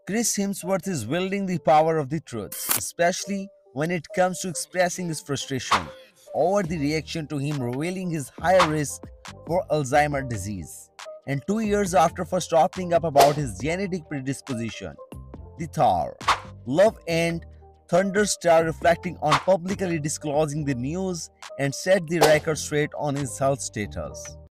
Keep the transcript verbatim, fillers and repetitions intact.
Chris Hemsworth is wielding the power of the truth, especially when it comes to expressing his frustration over the reaction to him revealing his high risk for Alzheimer disease. And two years after first opening up about his genetic predisposition, the Thor, Love and Thunder star reflecting on publicly disclosing the news and set the record straight on his health status.